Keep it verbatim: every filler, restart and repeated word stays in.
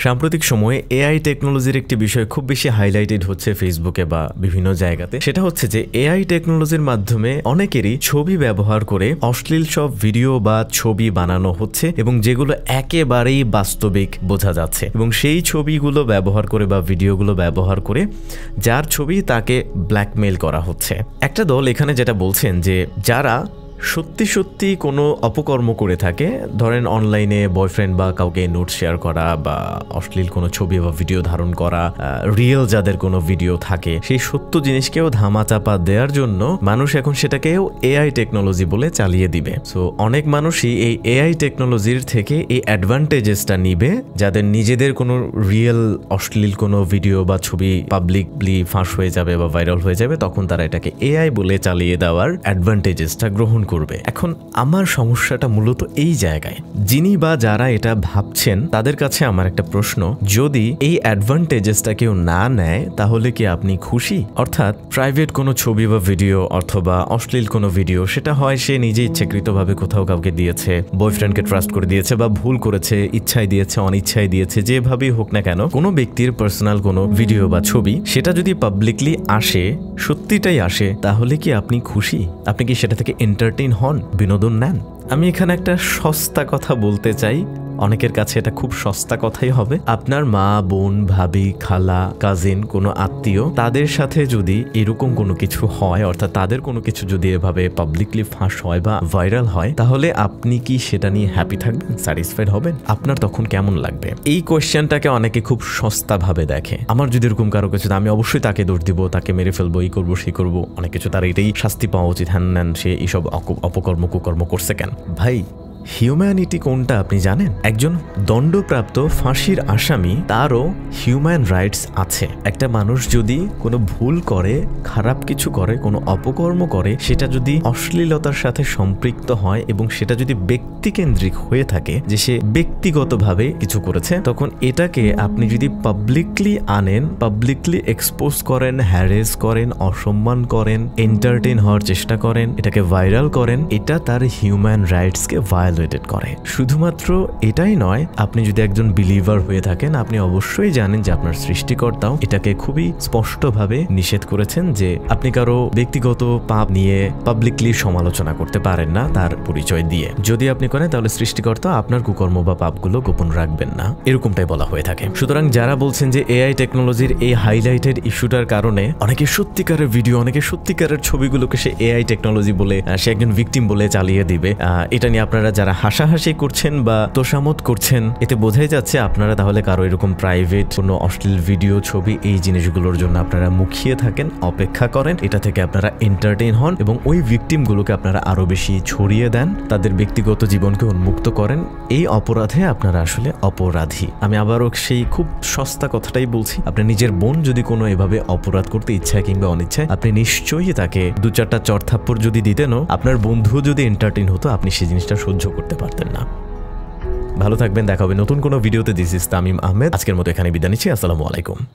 সাম্প্রতিক সময়ে এআই টেকনোলজির একটি বিষয় খুব বেশি হাইলাইটেড হচ্ছে ফেসবুকে বা বিভিন্ন জায়গাতে। সেটা হচ্ছে যে এআই টেকনোলজির মাধ্যমে অনেকেরই ছবি ব্যবহার করে অশ্লীল সব ভিডিও বা ছবি বানানো হচ্ছে এবং যেগুলো একেবারেই বাস্তবিক বোঝা যাচ্ছে, এবং সেই ছবিগুলো ব্যবহার করে বা ভিডিওগুলো ব্যবহার করে যার ছবি তাকে ব্ল্যাকমেইল করা হচ্ছে। একটা দল এখানে যেটা বলছেন যে যারা সত্যি সত্যি কোনো অপকর্ম করে থাকে, ধরেন অনলাইনে বয়ফ্রেন্ড বা কাউকে নোট শেয়ার করা বা অশ্লীল কোনো ছবি বা ভিডিও ধারণ করা, রিয়েল যাদের কোনো ভিডিও থাকে, সেই সত্য জিনিসকেও ধামাচাপা দেওয়ার জন্য মানুষ এখন সেটাকেও এআই টেকনোলজি বলে চালিয়ে দিবে। সো অনেক মানুষই এই এআই টেকনোলজির থেকে এই অ্যাডভান্টেজেসটা নিবে, যাদের নিজেদের কোনো রিয়েল অশ্লীল কোনো ভিডিও বা ছবি পাবলিকলি ফাঁস হয়ে যাবে বা ভাইরাল হয়ে যাবে, তখন তারা এটাকে এআই বলে চালিয়ে দেওয়ার অ্যাডভান্টেজেসটা গ্রহণ করবে। এখন আমার সমস্যাটা মূলত এই জায়গায়, যিনি বা যারা এটা ভাবছেন তাদের কাছে আমার একটা প্রশ্ন, যদি এই অ্যাডভান্টেজেসটা কেউ না নেয় তাহলে কি আপনি খুশি? অর্থাৎ প্রাইভেট কোনো ছবি বা ভিডিও অথবা অশ্লীল কোনো ভিডিও, সেটা হয় সে নিজে ইচ্ছাকৃতভাবে কোথাও কাউকে দিয়েছে, বয়ফ্রেন্ডকে ট্রাস্ট করে দিয়েছে বা ভুল করেছে, ইচ্ছায় দিয়েছে, অনিচ্ছায় দিয়েছে, যেভাবেই হোক না কেন কোনো ব্যক্তির পার্সোনাল কোনো ভিডিও বা ছবি সেটা যদি পাবলিকলি আসে, সত্যিটাই আসে, তাহলে কি আপনি খুশি? আপনি কি সেটা থেকে এন্টারটেইন হন, বিনোদন নেন? আমি এখানে একটা সস্তা কথা বলতে চাই, অনেকের কাছে এটা খুব সস্তা কথাই হবে। আপনার মা, বোন, ভাবি, খালা, কাজিন, কোনো আত্মীয়, তাদের সাথে যদি এরকম কোনো কিছু হয়, অর্থাৎ তাদের কোনো কিছু যদি এভাবে পাবলিকলি ফাঁস হয় বা ভাইরাল হয়, তাহলে আপনি কি সেটা নিয়ে হ্যাপি থাকবেন, স্যাটিসফাইড হবেন? আপনার তখন কেমন লাগবে? এই কোয়েশ্চেনটাকে অনেকে খুব সস্তা ভাবে দেখে। আমার যদি এরকম কারো কিছু, আমি অবশ্যই তাকে দোষ দিব, তাকে মেরে ফেলবো, এই করবো, সেই করবো, অনেক কিছু, তার এটাই শাস্তি পাওয়া উচিত, হ্যান ন্যান, সে এইসব অপকর্ম কুকর্ম করছে কেন? ভাই, হিউম্যানিটি কোনটা আপনি জানেন? একজন দণ্ডপ্রাপ্ত ফাঁসির আসামি, তারও হিউম্যান রাইটস আছে। একটা মানুষ যদি কোনো ভুল করে, খারাপ কিছু করে, কোনো অপকর্ম করে, সেটা যদি অশ্লীলতার সাথে সম্পৃক্ত হয় এবং সেটা যদি ব্যক্তিকেন্দ্রিক হয়ে থাকে, যে সে ব্যক্তিগতভাবে কিছু করেছে, তখন এটাকে আপনি যদি পাবলিকলি আনেন, পাবলিকলি এক্সপোজ করেন, হ্যারেস করেন, অসম্মান করেন, এন্টারটেইন হওয়ার চেষ্টা করেন, এটাকে ভাইরাল করেন, এটা তার হিউম্যান রাইটসকে ভায়োলেট করে। শুধুমাত্র এটাই নয়, আপনি যদি একজন বিলিভার হয়ে থাকেন, আপনি অবশ্যই জানেন যে আপনার সৃষ্টিকর্তাও এটাকে খুবই স্পষ্টভাবে নিষেধ করেছেন যে আপনি কারো ব্যক্তিগত পাপ নিয়ে পাবলিকলি সমালোচনা করতে পারেন না তার পরিচয় দিয়ে। যদি আপনি করেন তাহলে সৃষ্টিকর্তা আপনার কুকর্ম বা পাপগুলো গোপন রাখবেন না, এরকমটাই বলা হয়ে থাকে। সুতরাং যারা বলছেন যে এআই টেকনোলজির এই হাইলাইটেড ইস্যুটার কারণে অনেকে সত্যিকারের ভিডিও, অনেকে সত্যিকারের ছবিগুলোকে সে এআই টেকনোলজি বলে, সে একজন ভিকটিম বলে চালিয়ে দিবে, এটা নিয়ে আপনারা যারা হাসাহাসি করছেন বা তোষামত করছেন, এতে বোঝাই যাচ্ছে আপনারা তাহলে কারো এরকম প্রাইভেট কোনো অশ্লীল ভিডিও, ছবি, এই জিনিসগুলোর জন্য আপনারা মুখিয়ে থাকেন, অপেক্ষা করেন, এটা থেকে আপনারা এন্টারটেইন হন এবং ওই ভিকটিমগুলোকে আপনারা আরো বেশি ছড়িয়ে দেন, তাদের ব্যক্তিগত জীবনকে উন্মুক্ত করেন। এই অপরাধে আপনারা আসলে অপরাধী। আমি আবারও সেই খুব সস্তা কথাটাই বলছি, আপনার নিজের বোন যদি কোনো এভাবে অপরাধ করতে ইচ্ছায় কিংবা অনিচ্ছায়, আপনি নিশ্চয়ই তাকে দু চারটা চড়থাপ্পড় যদি দিতেনও, আপনার বন্ধুও যদি এন্টারটেইন হতো, আপনি সেই জিনিসটা সহ্য করতে পারতেন না। ভালো থাকবেন, দেখা হবে নতুন কোনো ভিডিওতে। দিস ইজ তামিম আহমেদ, আজকের মতো এখানে বিদায় নিচ্ছি। আসসালামু আলাইকুম।